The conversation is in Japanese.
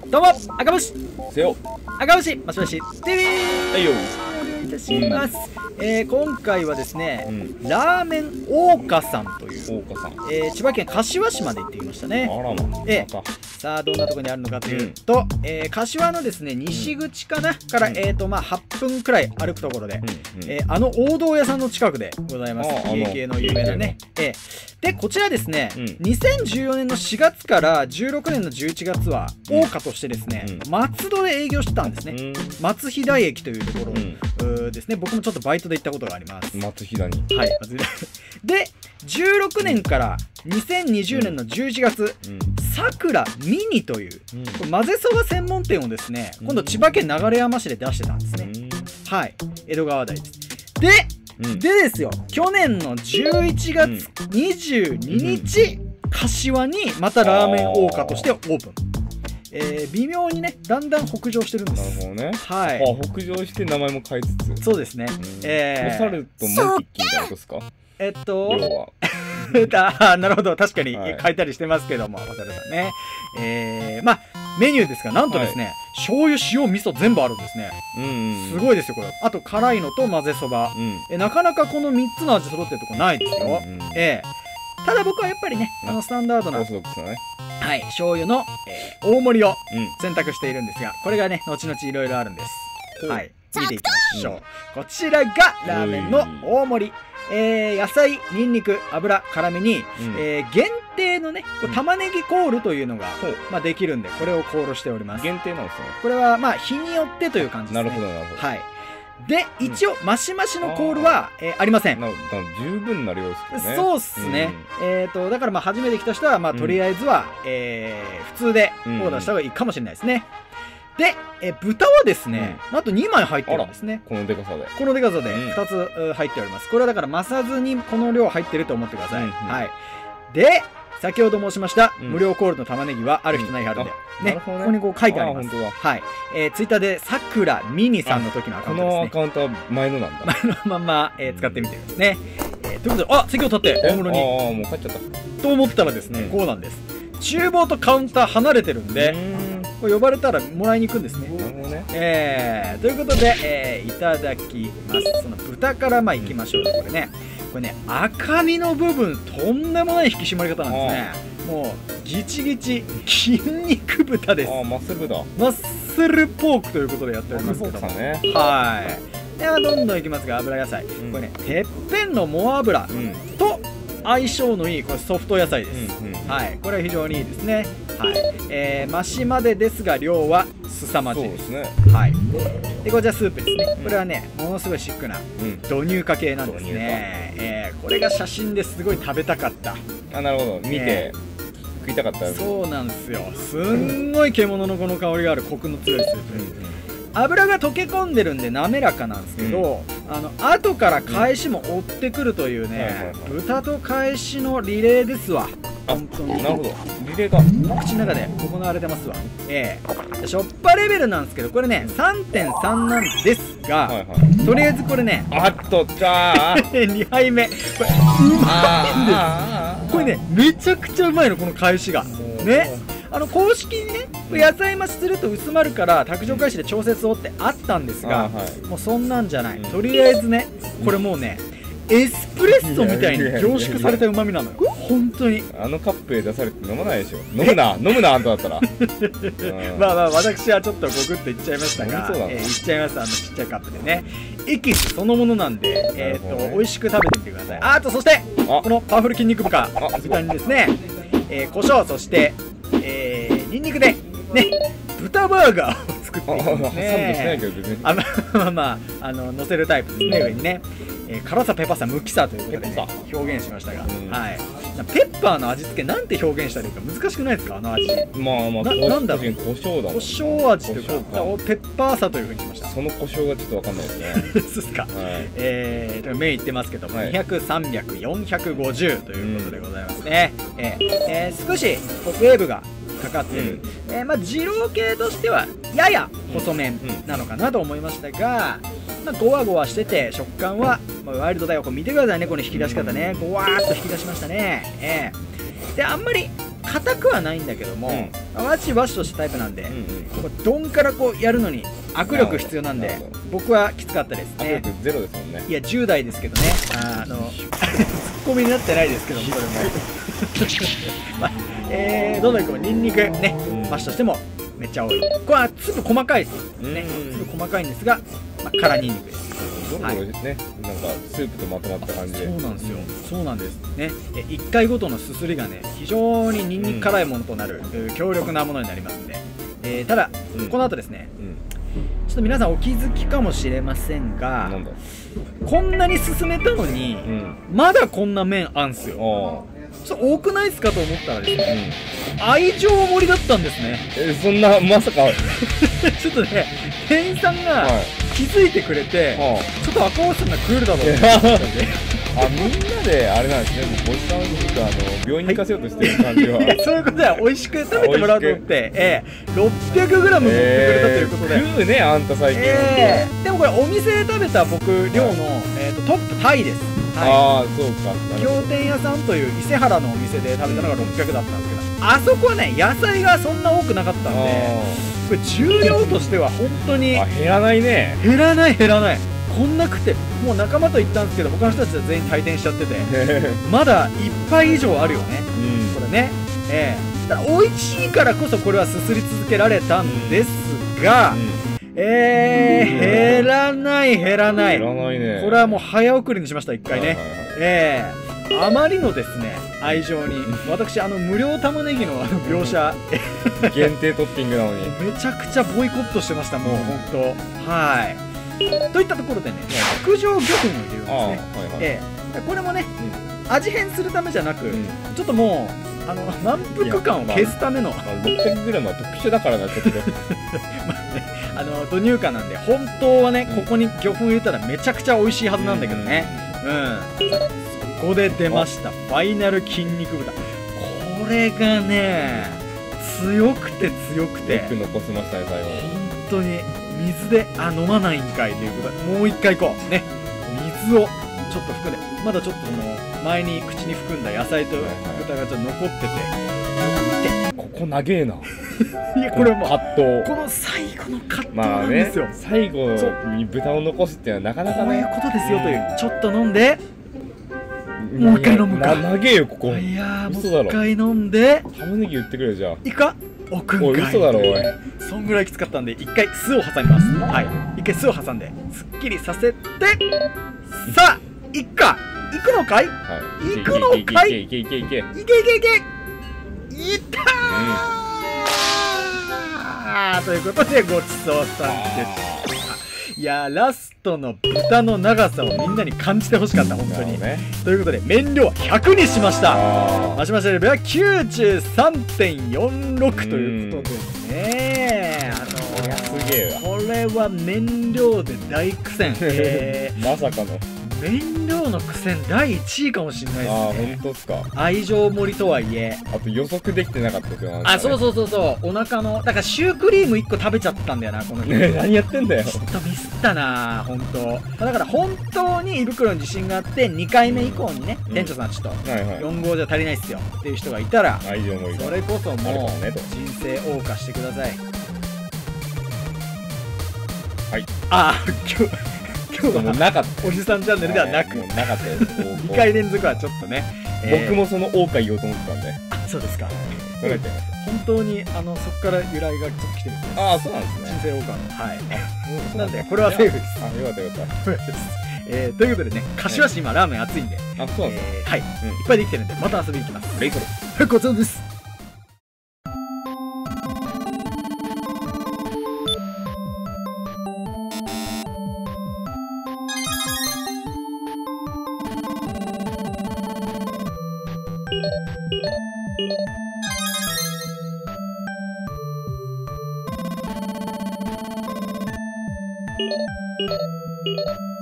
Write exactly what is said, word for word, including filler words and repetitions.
どうも赤星せよ。 赤星マシマシ ティーブイはいよ。 お願いいたします、うんえー、今回はですね、 うん、 ラーメン大花さんという大花さん、 えー、千葉県柏市まで行ってきましたね。 あらま、 えまたさあどんなところにあるのかというと、うんえー、柏のですね西口かな、うん、から、えーとまあ、はっぷんくらい歩くところで、うんうんえー、あの王道屋さんの近くでございます。家系の有名なね、えー、でこちらですね、うん、にせんじゅうよねんのしがつからじゅうろくねんのじゅういちがつは大花としてですね、うん、松戸で営業してたんですね、うん、松飛台駅というところ、うん、ですね。僕もちょっとバイトで行ったことがあります。 松飛台にはい松飛台でじゅうろくねんからにせんにじゅうねんのじゅういちがつさくらミニという、うん、混ぜそば専門店をですね今度千葉県流山市で出してたんですね、うん、はい江戸川台ですで、うん、でですよ去年のじゅういちがつにじゅうににち、うん、柏にまたラーメン大花としてオープン、えー、微妙にねだんだん北上してるんです。 なるほどね。 はい。 あ北上して名前も変えつつ。 そうですね。 うん、 えー、サルとモンキッキーみたいなことですか。 えっと要はあなるほど確かに変えたりしてますけども、渡辺さんね。えー、まあメニューですがなんとですね、はい、醤油塩味噌全部あるんですね。うんうん、すごいですよこれ。あと辛いのと混ぜそば、うん、えなかなかこのみっつの味揃ってるとこないですよ。うんうん、えー、ただ僕はやっぱりねあのスタンダードな。 オーソドックスなね。 はい、醤油の、えー、大盛りを選択しているんですが、これがね後々いろいろあるんです。はい見ていきましょう、うん、こちらがラーメンの大盛り、えー、野菜にんにく油辛めに、うんえー、限定のね玉ねぎコールというのが、うんまあ、できるんでこれをコールしております。 限定なんですね。 これはまあ日によってという感じですね。 なるほどなるほど。はいで一応、うん、マシマシのコールは あ,、えー、ありません。 な十分な量ですけどね。 そうっすね、うん、えーとだからまあ初めて来た人はまあとりあえずは、うんえー、普通でオーダーした方がいいかもしれないですね。で、え豚はですね、うん、なんとにまい入ってるんですね。 このでかさでこのでかさでふたつ入っております。これはだから増さずにこの量入ってると思ってください、うんうん、はいで先ほど申しました、うん、無料コールの玉ねぎはある日とない日あるんで、うん、ね、ねここにこう書いてあります。はい、えー、ツイッターでさくらミニさんの時のアカウントですね。 このアカウントは前のなんだ。 前のまま、えー、使ってみてくださいね、えー、ということであ席を立って大物にああもう帰っちゃったと思ったらですね、うん、こうなんです。厨房とカウンター離れてるんでこれ呼ばれたらもらいに行くんですね。 なるほどね。 えー、ということで、えー、いただきます。その豚からまあいきましょうね。これねこれね赤身の部分とんでもない引き締まり方なんですね。もうギチギチ筋肉豚です。 ああマッスル豚マッスルポークということでやっておりますけども、 ね、 はいではどんどんいきますが油野菜、うん、これねてっぺんのモア油と相性のいいこれソフト野菜です、うんうん、はいこれは非常にいいですね。はいえー、マシまでですが量は凄まじいです。 そうですね。 はいでこちらスープですね、うん、これはねものすごいシックな導入化系なんですね、うんえー、これが写真ですごい食べたかった。 あなるほど見て、えー食いたかった。 そうなんですよ。すんごい獣のこの香りがあるコクの強いスープ、うんうん、油が溶け込んでるんで滑らかなんですけど、うん、あの後から返しも追ってくるというね、うん、豚と返しのリレーですわ。本当になるほどリレーが口の中で行われてますわ。ええしょっぱレベルなんですけどこれね さんてんさん なんですが、はいはい、とりあえずこれねあっとじゃあにはいめこれうまいんです。これねめちゃくちゃうまいのこの返しがね。あの公式にね野菜増しすると薄まるから卓上返しで調節をってあったんですが、はい、もうそんなんじゃない。とりあえずねこれもうねエスプレッソみたいに凝縮されたうまみなのよ本当に。 あのカップで出されて飲まないでしょ。飲むな飲むなあんただったらまあまあ私はちょっとゴクッといっちゃいましたが、えー、いっちゃいますあのちっちゃいカップでねエキスそのものなんで、えー、と美味しく食べてみてください。あとそしてこのパワフル筋肉豚豚にですね、えー、胡椒そして、えー、ニンニクでね豚バーガーを作っていくんですね。あまあまああの乗せるタイプですね上にね。えー、辛さペッパーさ無きさということで、ね、表現しましたが、うん、はい、ペッパーの味付けなんて表現したらいいか難しくないですかあの味。 まあまあななんだろう胡椒だもん。 胡椒味というかペッパーさというふうにしました。 その胡椒がちょっとわかんないですねそうですか、はい、えー、麺いってますけども、はい、にひゃく、さんびゃく、よんひゃくごじゅうということでございますね、うんえーえー、少しウェーブがかかってる、うんえーまあ、二郎系としてはやや細麺なのかなと思いましたが、まあ、ゴワゴワしてて食感は、まあ、ワイルドだよ。これ見てくださいねこの引き出し方ねゴワーっと引き出しましたね、えー、であんまり硬くはないんだけども、 うん、 わちわちとしたタイプなんで、 うんうん、 こうドンからこうやるのに握力必要なんで、僕はきつかったですね。 握力ゼロですもんね。 いやじゅう代ですけどね、あのツッコミになってないですけども、これもまあ、えー、どんどんいくもニンニクね、マッシュとしてもめっちゃ多い。これは粒細かいですね、粒細かいんですが、まあ、辛ニンニクです。 どんどんね、なんかスープとまとまった感じで。 そうなんですよ、そうなんですね。いっかいごとのすすりがね、非常にニンニク辛いものとなる、うん、強力なものになりますんで、えー、ただ、うん、この後ですね、うん、ちょっと皆さんお気づきかもしれませんが、なんだこんなに進めたのに、うん、まだこんな麺あんすよ。ちょっと多くないですかと思ったらですね、うん、愛情盛りだったんですね。 えそんなまさかちょっとね、店員さんが気づいてくれて、はい、ちょっと赤星さんがクールだろうって思ったんであ、みんなであれなんですね、もうおじさんとあの病院に行かせようとしてる感じは、はい、 そういうことは美味しく食べてもらおうと思って、えー、ろっぴゃくグラム持ってくれたということで、えー、 食うね、あんた最近、 えー、でもこれお店で食べた僕量の、えー、とトップタイです。 はい、ああそうか。 京店屋さんという伊勢原のお店で食べたのがろっぴゃくだったんですけど、あそこはね野菜がそんな多くなかったんで、これ重量としては本当にあ減らないね。 減らない減らない。こんな食ってもう仲間と行ったんですけど、他の人たちは全員退店しちゃっててまだいっぱい以上あるよね、うん、これね。ええー、だから美味しいからこそこれはすすり続けられたんですが、うんうん、えー、減らない減らない。 減らないね。 これはもう早送りにしました、一回ね。ええー、あまりのですね愛情に私あの無料玉ねぎのあの描写限定トッピングなのにめちゃくちゃボイコットしてました、もう本当。はい。といったところでね、卓上魚粉を入れるんですね。ええ、これもね、うん、味変するためじゃなく、うん、ちょっともうあの満腹感を消すための、 まあ、ろっぴゃくグラム は特殊だからな、ちょっとまあね、あの土入荷なんで本当はね、うん、ここに魚粉入れたらめちゃくちゃ美味しいはずなんだけどね。うん、うん、そこで出ましたファイナル筋肉豚。これがね強くて強くてよく残せましたね、最後。 本当に水であ飲まないんかいということで、もう一回いこうね。水をちょっと含んで、まだちょっとその前に口に含んだ野菜と豚がちょっと残ってて、 見てここ長えな。 いやこれもう葛藤、 この最後の葛藤なんですよ。 まあね、最後に豚を残すっていうのはなかなかね、 こういうことですよという。ちょっと飲んでもう一回飲むか。 長えよここ。 いやもう一回飲んで玉ねぎ売ってくれよ。じゃあいくか置くんかい。 おい嘘だろおい。 そんぐらいきつかったんで一回酢を挟みます。はい、一回酢を挟んですっきりさせて、さあいっかいくのかい、はい、いくのかい。 いけいけいけいけいけいけいけいけいったー、うん、ということでごちそうさんでした。いやラストの豚の長さをみんなに感じてほしかった、本当に、ね、ということで麺量はひゃくにしました。マシマシレベルは きゅうじゅうさんてんよんろく ということですね。あのー、 すげえわ。 これは麺量で大苦戦、えー、まさかの麺量の苦戦だいいちいかもしれないですね。 ああ本当っすか。 愛情盛りとはいえ、 あと予測できてなかったけど、ね、 あそうそうそうそう、お腹のだからシュークリームいっこ食べちゃったんだよなこの日。 何やってんだよ。 ちょっとミスったな本当。だから本当に胃袋に自信があってにかいめ以降にね、うん、店長さんちょっとよん号じゃ足りないっすよっていう人がいたら、 愛情盛りそれこそもう人生謳歌してください。 はい。 ああ今日今日はなかったおじさんチャンネルではなく、 なかったです。 にかい連続はちょっとね、 僕もその謳歌言おうと思ってたんで。 あそうですか。 取れちゃいました。 本当にあのそこから由来がちょっと来てるんで。 ああそうなんですね。 人生謳歌のはい。なんでこれはセーフです。 あよかったよかった。 えということでね、柏市今ラーメン熱いんで、 あそうなんですね。 はい、いっぱいできてるんでまた遊びに行きます。 レイソル。 はいこちらです。you